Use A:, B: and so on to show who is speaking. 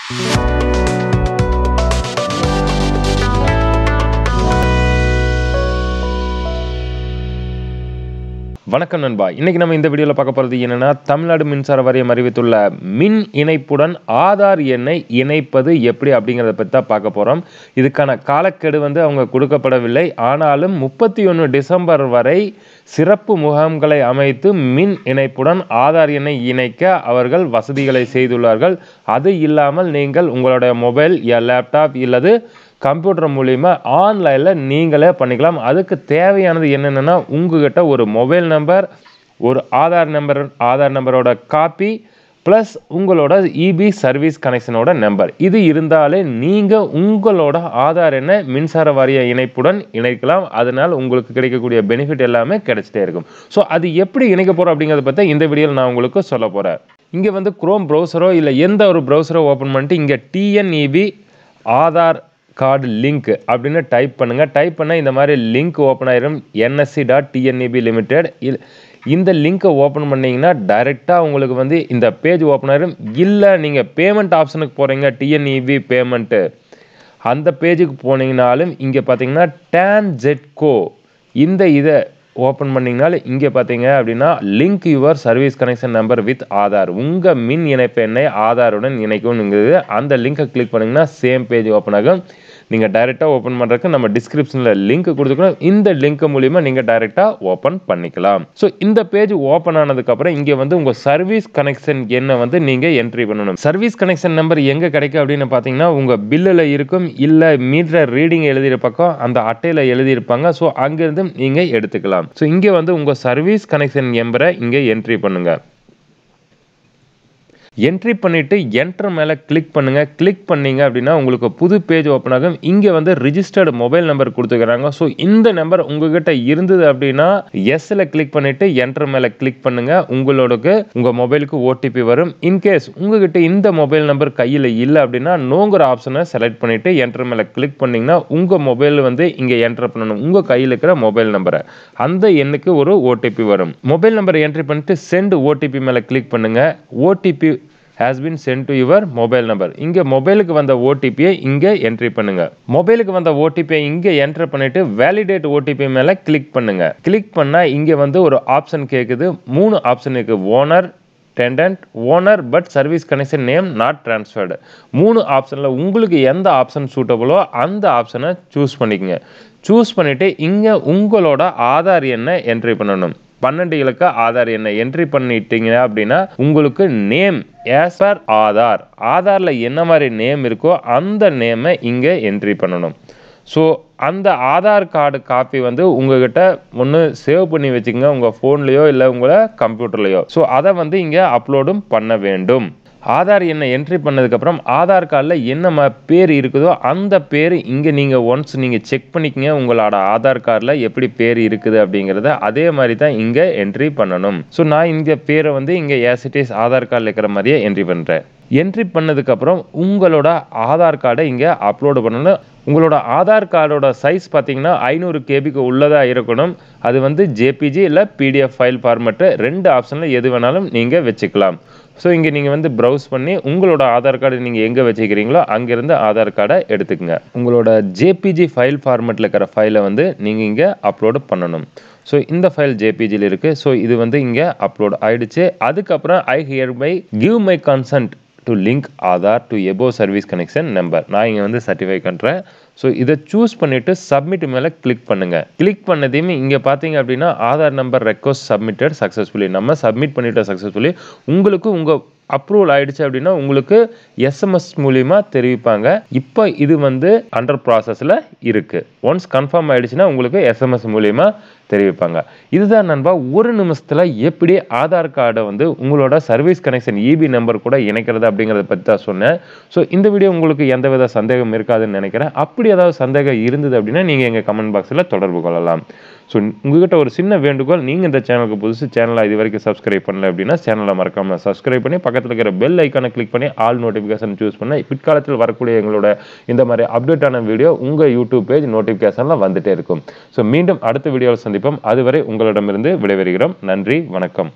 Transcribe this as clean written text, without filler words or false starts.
A: வணக்கம் நண்பா. இன்னைக்கு நம்ம இந்த வீடியோல பார்க்க போறது என்னன்னா, தமிழ்நாடு மின்சார வாரியம் அறிவித்துள்ள மின் இணைப்புடன் ஆதார் எண்ணை இணைப்பது எப்படி அப்படிங்கறத பத்தி தான் பார்க்க போறோம். இதுக்கான காலக்கெடு அவங்க கொடுக்கப்படவில்லை. ஆனாலும் 31 டிசம்பர் வரை சிறப்பு முகாம்களை அமைத்து மின் இணைப்புடன் ஆதார் எண்ணை இணைக்க அவர்கள் வசதிகளை செய்துள்ளார்கள். அது இல்லாமல் நீங்கள் உங்களுடைய மொபைல், லேப்டாப் இல்லது கம்ப்யூட்டர் மூலிமா ஆன்லைன்ல நீங்களே பண்ணிக்கலாம். அதுக்கு தேவையானது என்னென்னா, உங்ககிட்ட ஒரு மொபைல் நம்பர், ஒரு ஆதார் நம்பரோட காப்பி ப்ளஸ் உங்களோட இபி சர்வீஸ் கனெக்ஷனோட நம்பர். இது இருந்தாலே நீங்கள் உங்களோட ஆதார் எண்ணை மின்சார வாரிய இணைப்புடன் இணைக்கலாம். அதனால் உங்களுக்கு கிடைக்கக்கூடிய பெனிஃபிட் எல்லாமே கிடைச்சிட்டே இருக்கும். ஸோ அது எப்படி இணைக்க போகிறோம் அப்படிங்கிறத பற்றி இந்த வீடியோவில் நான் உங்களுக்கு சொல்ல போகிறேன். இங்கே குரோம் ப்ரௌசரோ இல்லை எந்த ஒரு ப்ரௌசரோ ஓப்பன் பண்ணிட்டு இங்கே TNEB ஆதார் கார்டு லிங்க் அப்படின்னு டைப் பண்ணுங்கள். டைப் பண்ணால் இந்த மாதிரி லிங்க் ஓப்பன் ஆயிரும். nsc.tneb limited. இந்த லிங்க்கை ஓப்பன் பண்ணிங்கன்னா டைரெக்டாக உங்களுக்கு இந்த பேஜ் ஓப்பன் ஆயிரும். இல்லை நீங்கள் பேமெண்ட் ஆப்ஷனுக்கு போகிறீங்க, TNEB பேமெண்ட்டு, அந்த பேஜுக்கு போனீங்கனாலும் இங்கே பார்த்தீங்கன்னா tangedco இதை ஓப்பன் பண்ணிங்கனாலும் இங்கே பார்த்தீங்க அப்படின்னா link your service connection number with Aadhaar, உங்கள் மின் இணைப்பு எண்ணை ஆதாருடன் இணைக்கும்ங்கிறது. அந்த லிங்கை கிளிக் பண்ணிங்கன்னா சேம் பேஜ் ஓப்பன் ஆகும். நீங்கள் டைரெக்டாக ஓப்பன் பண்ணுறதுக்கு நம்ம டிஸ்கிரிப்ஷனில் லிங்க் கொடுத்துக்கணும். இந்த லிங்க் மூலிமா நீங்கள் டைரெக்டாக ஓப்பன் பண்ணிக்கலாம். ஸோ இந்த பேஜ் ஓப்பன் ஆனதுக்கப்புறம் இங்கே உங்கள் சர்வீஸ் கனெக்ஷன் எண்ணை நீங்கள் என்ட்ரி பண்ணணும். சர்வீஸ் கனெக்ஷன் நம்பர் எங்கே கிடைக்கும் அப்படின்னு பார்த்தீங்கன்னா உங்கள் பில்லில் இருக்கும், இல்லை மீட்டர் ரீடிங் எழுதிய பக்கம் அந்த அட்டையில் எழுதியிருப்பாங்க. ஸோ அங்கேருந்து நீங்கள் எடுத்துக்கலாம். ஸோ இங்கே உங்கள் சர்வீஸ் கனெக்ஷன் நம்பரை இங்கே என்ட்ரி பண்ணுங்கள். என்ட்ரி பண்ணிவிட்டு என்டர் மேலே கிளிக் பண்ணுங்கள். கிளிக் பண்ணிங்க அப்படின்னா உங்களுக்கு புது பேஜ் ஓப்பன் ஆகும். இங்கே ரிஜிஸ்டர்டு மொபைல் நம்பர் கொடுத்துக்கிறாங்க. ஸோ இந்த நம்பர் உங்ககிட்ட இருந்தது அப்படின்னா எஸ்ஸில் கிளிக் பண்ணிவிட்டு என்டர் மேலே கிளிக் பண்ணுங்கள். உங்கள் மொபைலுக்கு OTP வரும். இன்கேஸ் உங்ககிட்ட இந்த மொபைல் நம்பர் கையில் இல்லை அப்படின்னா நோங்கிற ஆப்ஷனை செலக்ட் பண்ணிவிட்டு என்டர் மேலே கிளிக் பண்ணிங்கன்னா உங்கள் மொபைல் இங்கே என்டர் பண்ணணும். உங்கள் கையில் இருக்கிற மொபைல் நம்பரை, அந்த எண்ணுக்கு ஒரு OTP வரும். மொபைல் நம்பரை என்ட்ரி பண்ணிட்டு சென்ட் OTP மேலே கிளிக் பண்ணுங்கள். OTP has been sent to your mobile number. இங்க மொபைலுக்கு வந்த OTP-யை இங்க என்ட்ரி பண்ணுங்க. மொபைலுக்கு வந்த OTP-யை இங்க என்டர் பண்ணிட்டு validate OTP மேல கிளிக் பண்ணுங்க. கிளிக் பண்ணா இங்க ஒரு ஆப்ஷன் கேக்குது. 3 ஆப்ஷன் இருக்கு. Owner, tenant, owner but service connection name not transferred. 3 ஆப்ஷன்ல உங்களுக்கு எந்த ஆப்ஷன் சூட்டபிளோ அந்த ஆப்ஷனை சூஸ் பண்ணிக்கங்க. சூஸ் பண்ணிட்டு இங்க உங்களோட ஆதார் எண்ணை என்ட்ரி பண்ணணும். 12 இலக்க ஆதார் எண்ணை என்ட்ரி பண்ணிட்டீங்க அப்படின்னா உங்களுக்கு நேம் as per ஆதார், ஆதார்ல என்ன மாதிரி நேம் இருக்கோ அந்த நேமை இங்க என்ட்ரி பண்ணணும். ஸோ அந்த ஆதார் கார்டு காப்பி உங்ககிட்ட ஒன்று சேவ் பண்ணி வச்சுக்கோங்க, உங்கள் ஃபோன்லேயோ இல்லை உங்களை கம்ப்யூட்டர்லையோ. ஸோ அதை இங்கே அப்லோடும் பண்ண வேண்டும். ஆதார் எண்ணை என்ட்ரி பண்ணதுக்கப்புறம் ஆதார் கார்டில் என்ன பேர் இருக்குதோ அந்த பேர் இங்கே நீங்கள் ஒன்ஸ் நீங்கள் செக் பண்ணிக்கங்க. உங்களோட ஆதார் கார்டில் எப்படி பேர் இருக்குது அப்படிங்கிறத அதே மாதிரி தான் இங்கே என்ட்ரி பண்ணணும். ஸோ நான் இந்த பேரை இங்கே ஏசிட்டிஸ் ஆதார் கார்டில் இருக்கிற மாதிரியே என்ட்ரி பண்ணுறேன். என்ட்ரி பண்ணதுக்கப்புறம் உங்களோட ஆதார் கார்டை இங்கே அப்லோடு பண்ணணும். உங்களோட ஆதார் கார்டோட சைஸ் பார்த்தீங்கன்னா 500 KBக்கு உள்ளதாக இருக்கணும். அது JPG இல்லை PDF ஃபைல் ஃபார்மேட்டு, 2 ஆப்ஷனில் எது வேணாலும் நீங்கள் வச்சுக்கலாம். ஸோ இங்கே நீங்கள் ப்ரௌஸ் பண்ணி உங்களோட ஆதார் கார்டு நீங்கள் எங்கே வச்சுக்கிறீங்களோ அங்கேருந்து ஆதார் கார்டை எடுத்துக்கங்க. உங்களோட JPG ஃபைல் ஃபார்மேட்டில் இருக்கிற ஃபைலை நீங்கள் இங்கே அப்லோடு பண்ணணும். ஸோ இந்த ஃபைல் JPGயில் இருக்குது. ஸோ இது இங்கே அப்லோட் ஆயிடுச்சு. அதுக்கப்புறம் I hereby give my consent to link Aadhaar to above service connection number. நான் இங்கே சர்டிஃபை பண்ணுறேன். ஸோ இதை சூஸ் பண்ணிவிட்டு சப்மிட் மேலே கிளிக் பண்ணுங்கள். கிளிக் பண்ணதையுமே இங்கே பார்த்தீங்க அப்படின்னா Aadhaar number request submitted successfully, நம்ம சப்மிட் பண்ணிட்டோம் சக்ஸஸ்ஃபுல்லி. உங்களுக்கு உங்கள் அப்ரூவல் ஆயிடுச்சு அப்படின்னா உங்களுக்கு SMS மூலிமா தெரிவிப்பாங்க. இப்போ இது அண்டர் ப்ராசஸில் இருக்குது. ஒன்ஸ் கன்ஃபார்ம் ஆயிடுச்சுன்னா உங்களுக்கு SMS மூலிமா தெரிவிப்பாங்க. இதுதான் நண்பா, ஒரு நிமிஷத்தில் எப்படி ஆதார் கார்டை உங்களோட சர்வீஸ் கனெக்ஷன் EB நம்பர் கூட இணைக்கிறது அப்படிங்கிறத பற்றி தான் சொன்னேன். ஸோ இந்த வீடியோ உங்களுக்கு எந்தவித சந்தேகம் இருக்காதுன்னு நினைக்கிறேன். அப்படி ஏதாவது சந்தேகம் இருந்தது அப்படின்னா நீங்கள் எங்கள் கமெண்ட் பாக்ஸில் தொடர்பு கொள்ளலாம். ஸோ உங்ககிட்ட ஒரு சின்ன வேண்டுகோள், நீங்கள் இந்த சேனலுக்கு புதுசு, சேனலை இது வரைக்கும் சப்ஸ்கிரைப் பண்ணல அப்படின்னா சேனலை மறக்காமல் சப்ஸ்கிரைப் பண்ணி பக்கத்தில் இருக்கிற பெல் ஐக்கானை கிளிக் பண்ணி ஆல் நோட்டிஃபிகேஷன் சூஸ் பண்ண பிற்காலத்தில் வரக்கூடிய எங்களோட இந்த மாதிரி அப்டேட்டான வீடியோ உங்கள் யூடியூப் பேஜ் நோட்டிஃபிகேஷனில் வந்துட்டே இருக்கும். ஸோ மீண்டும் அடுத்த வீடியோவில் சந்திப்போம். அதுவரை உங்களிடமிருந்து விடைபெறுகிறோம். நன்றி, வணக்கம்.